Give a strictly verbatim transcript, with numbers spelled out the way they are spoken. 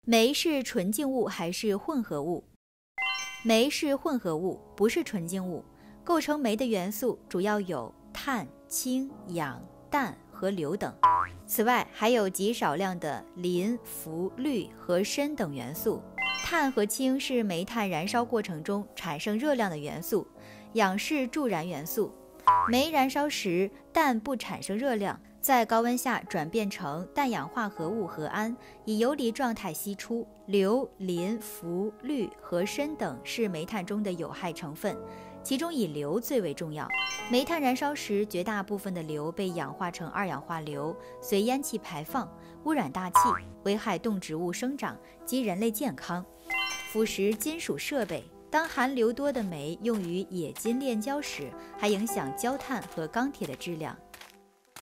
煤是纯净物还是混合物？煤是混合物，不是纯净物。构成煤的元素主要有碳、氢、氧、氮和硫等。此外，还有极少量的磷、氟、氯和砷等元素。碳和氢是煤炭燃烧过程中产生热量的元素，氧是助燃元素。煤燃烧时，氮不产生热量，在高温下转变成氮氧化合物核铵，以游离状态析出。硫、磷、氟、氯和砷等是煤炭中的有害成分，其中以硫最为重要。煤炭燃烧时，绝大部分的硫被氧化成二氧化硫，随烟气排放，污染大气，危害动植物生长及人类健康，腐蚀金属设备。当含硫多的煤用于冶金炼焦时，还影响焦炭和钢铁的质量。